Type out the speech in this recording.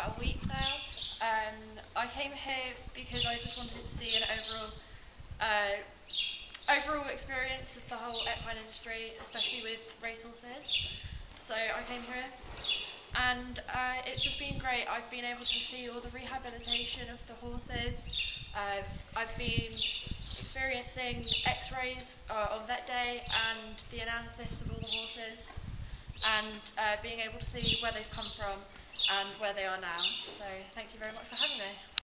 about a week now. I came here because I just wanted to see an overall experience of the whole equine industry, especially with racehorses. So I came here, and it's just been great. I've been able to see all the rehabilitation of the horses. I've been experiencing x-rays on vet day and the analysis of all the horses, and being able to see where they've come from and where they are now. So thank you very much for having me.